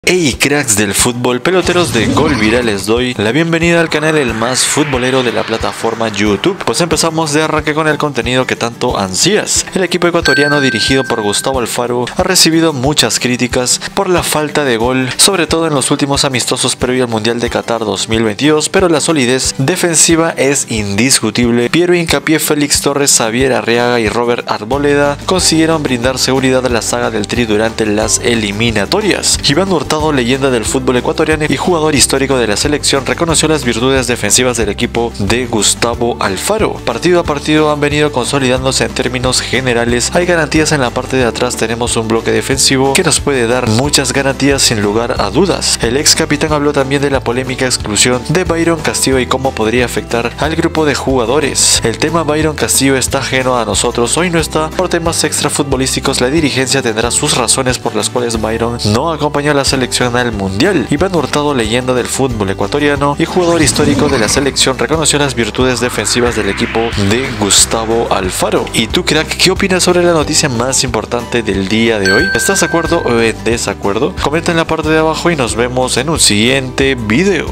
Hey cracks del fútbol, peloteros de Gol Viral, les doy la bienvenida al canal el más futbolero de la plataforma YouTube. Pues empezamos de arranque con el contenido que tanto ansías. El equipo ecuatoriano dirigido por Gustavo Alfaro ha recibido muchas críticas por la falta de gol, sobre todo en los últimos amistosos previo al Mundial de Qatar 2022, pero la solidez defensiva es indiscutible. Piero Hincapié, Félix Torres, Xavier Arriaga y Robert Arboleda consiguieron brindar seguridad a la saga del Tri durante las eliminatorias. Iván Hurtado, leyenda del fútbol ecuatoriano y jugador histórico de la selección, reconoció las virtudes defensivas del equipo de Gustavo Alfaro. Partido a partido han venido consolidándose en términos generales. Hay garantías en la parte de atrás, tenemos un bloque defensivo que nos puede dar muchas garantías sin lugar a dudas. El ex capitán habló también de la polémica exclusión de Byron Castillo y cómo podría afectar al grupo de jugadores. El tema Byron Castillo está ajeno a nosotros, hoy no está por temas extrafutbolísticos. La dirigencia tendrá sus razones por las cuales Byron no acompañó a la selección al mundial. Iván Hurtado, leyenda del fútbol ecuatoriano y jugador histórico de la selección, reconoció las virtudes defensivas del equipo de Gustavo Alfaro. ¿Y tú, crack, qué opinas sobre la noticia más importante del día de hoy? ¿Estás de acuerdo o en desacuerdo? Comenta en la parte de abajo y nos vemos en un siguiente video.